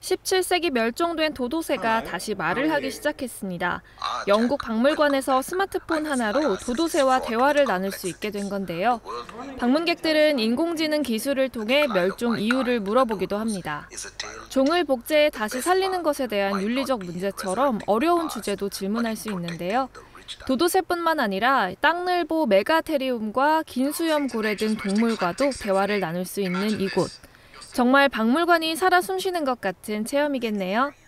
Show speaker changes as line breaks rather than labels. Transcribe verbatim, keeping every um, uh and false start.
십칠 세기 멸종된 도도새가 다시 말을 하기 시작했습니다. 영국 박물관에서 스마트폰 하나로 도도새와 대화를 나눌 수 있게 된 건데요. 방문객들은 인공지능 기술을 통해 멸종 이유를 물어보기도 합니다. 종을 복제해 다시 살리는 것에 대한 윤리적 문제처럼 어려운 주제도 질문할 수 있는데요. 도도새뿐만 아니라 땅늘보 메가테리움과 긴수염 고래 등 동물과도 대화를 나눌 수 있는 이곳. 정말 박물관이 살아 숨쉬는 것 같은 체험이겠네요.